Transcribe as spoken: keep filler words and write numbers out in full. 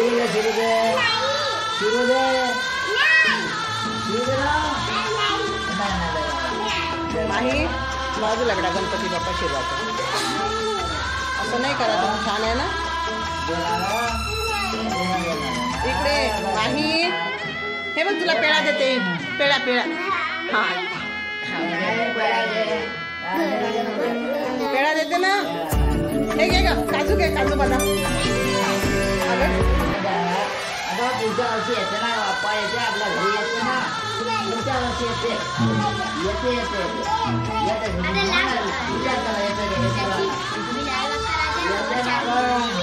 शिरू दे शिरू दे शिरू दे ना नाही बाजूला बेटा गणपती बाप्पा शिरवाचा असं नाही करा तुम्ही छान आहे ना इकडे नाही हे बघ तुला पेढा देते पेढा पेढा हा पेढा देते ना हे घे ग काजू घे काजू बदाम अगं पुढच्या वर्षी येते ना बाप्पा येते आपल्या घरी येते ना पुढच्या वर्षी येते येते येते येते येते